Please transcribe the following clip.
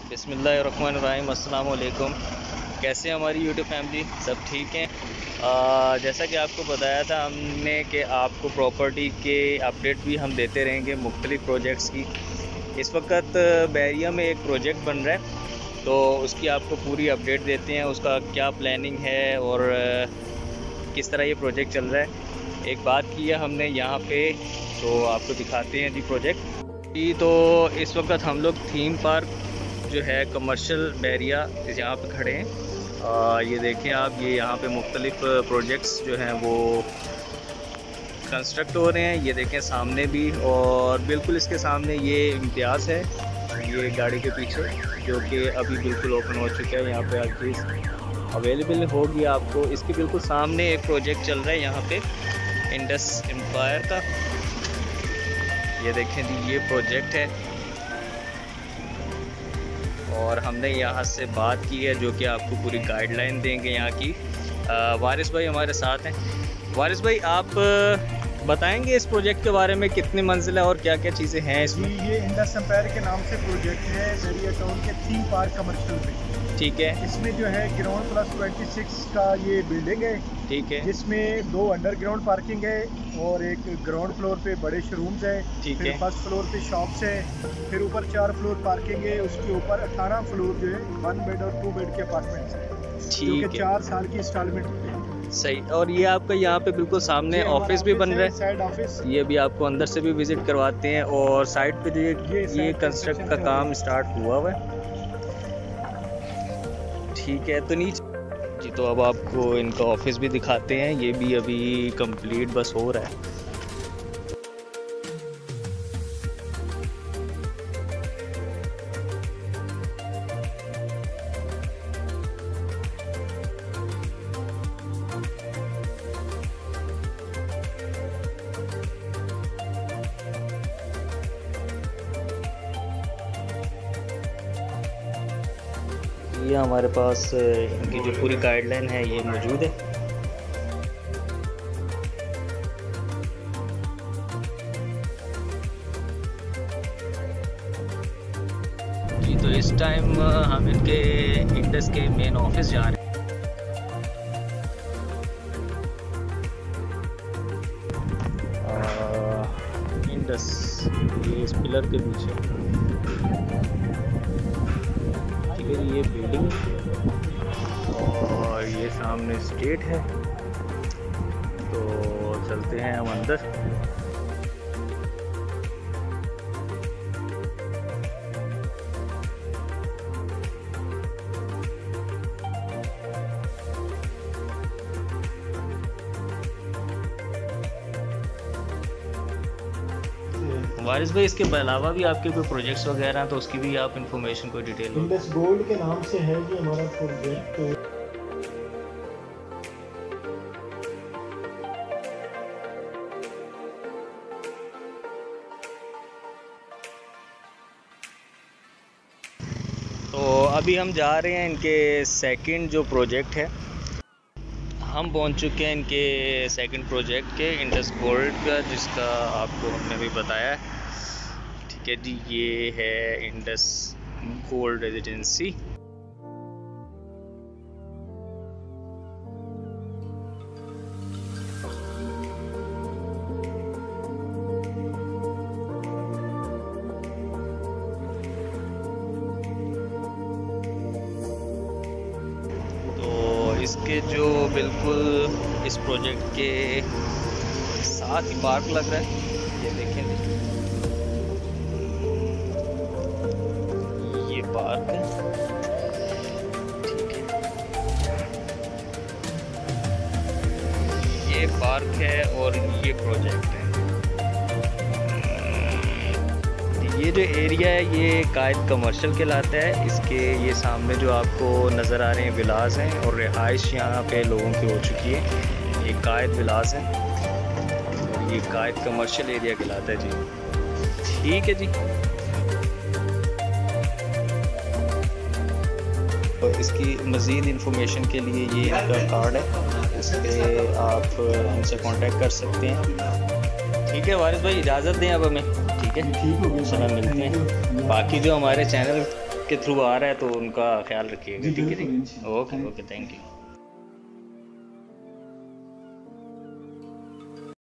बिस्मिल्लाहिर्रहमानिर्रहीम। अस्सलाम वालेकुम। कैसे हैं हमारी यूट्यूब फैमिली? सब ठीक हैं। जैसा कि आपको बताया था हमने कि आपको प्रॉपर्टी के अपडेट भी हम देते रहेंगे मुख्तलिफ़ प्रोजेक्ट्स की। इस वक्त बैरिया में एक प्रोजेक्ट बन रहा है, तो उसकी आपको पूरी अपडेट देते हैं, उसका क्या प्लानिंग है और किस तरह ये प्रोजेक्ट चल रहा है। एक बात की है हमने यहाँ पे, तो आपको दिखाते हैं जी प्रोजेक्ट जी। तो इस वक्त हम लोग थीम पार्क जो है कमर्शियल बैरिया यहाँ पे खड़े हैं। ये देखें आप, ये यहाँ पे मुख्तलिफ प्रोजेक्ट्स जो हैं वो कंस्ट्रक्ट हो रहे हैं। ये देखें सामने भी, और बिल्कुल इसके सामने ये इम्तियाज़ है, ये गाड़ी के पीछे, जो कि अभी बिल्कुल ओपन हो चुका है। यहाँ पे आपकी अवेलेबल होगी आपको। इसके बिल्कुल सामने एक प्रोजेक्ट चल रहा है यहाँ पे इंडस एम्पायर का। ये देखें जी, ये प्रोजेक्ट है और हमने यहाँ से बात की है, जो कि आपको पूरी गाइडलाइन देंगे यहाँ की। वारिस भाई हमारे साथ हैं। वारिस भाई, आप बताएंगे इस प्रोजेक्ट के बारे में, कितनी मंजिल है और क्या क्या चीज़ें हैं इसमें? ये इंडस एम्पायर के नाम से प्रोजेक्ट है बैरिया टाउन के थीम पार्क कमर्शियल में। ठीक है। इसमें जो है ग्राउंड प्लस 26 का ये बिल्डिंग है। ठीक है। जिसमें 2 अंडरग्राउंड पार्किंग है और एक ग्राउंड फ्लोर पे बड़े शोरूम्स है। ठीक फिर है। फर्स्ट फ्लोर पे शॉप्स है। फिर ऊपर 4 फ्लोर पार्किंग है। उसके ऊपर 18 फ्लोर जो है 1 बेड और 2 बेड के अपार्टमेंट्स है, जो कि 4 साल की इंस्टॉलमेंट पे। सही। और ये आपका यहाँ पे बिल्कुल सामने ऑफिस भी बन रहा है, साइड ऑफिस। ये भी आपको अंदर से भी विजिट करवाते हैं। और साइड पे जो ये कंस्ट्रक्ट का काम स्टार्ट हुआ हुआ है। ठीक है। तो नीचे जी, तो अब आपको इनका ऑफिस भी दिखाते हैं। ये भी अभी कंप्लीट बस हो रहा है। ये हमारे पास इनकी जो पूरी गाइडलाइन है ये मौजूद है। जी, तो इस टाइम हम इनके इंडस के मेन ऑफिस जा रहे हैं। इंडस ये इस पिलर के पीछे, ये बिल्डिंग और ये सामने स्टेट है। तो चलते हैं हम अंदर। वारिस भाई, इसके अलावा भी आपके कोई प्रोजेक्ट्स वगैरह हैं, तो उसकी भी आप इंफॉर्मेशन कोई डिटेल? इंडस गोल्ड के नाम से है जी हमारा प्रोजेक्ट। तो अभी हम जा रहे हैं इनके सेकंड जो प्रोजेक्ट है, हम पहुंच चुके हैं इनके सेकंड प्रोजेक्ट के इंडस गोल्ड का, जिसका आपको हमने भी बताया है। ठीक है जी, ये है इंडस गोल्ड रेजिडेंसी। इसके जो बिल्कुल इस प्रोजेक्ट के साथ ही पार्क लग रहा है, ये देखें, ये पार्क है। ठीक है, ये पार्क है और ये प्रोजेक्ट है। ये जो एरिया है ये कायद कमर्शियल कहलाता है। इसके ये सामने जो आपको नज़र आ रहे हैं विलास हैं, और रिहाइश यहाँ पे लोगों की हो चुकी है। ये कायद विलास है और ये कायद कमर्शियल एरिया कहलाता है जी। ठीक है जी। तो इसकी मज़ीद इंफॉर्मेशन के लिए ये इनका कार्ड है, इस पर आप हमसे कांटेक्ट कर सकते हैं। ठीक है वारिस भाई, इजाज़त दें अब हमें। ठीक है, ठीक हो गया, चलो मिलते हैं। बाकी जो हमारे चैनल के थ्रू आ रहा है तो उनका ख्याल रखिएगा, ठीक है जी। Okay okay, thank you.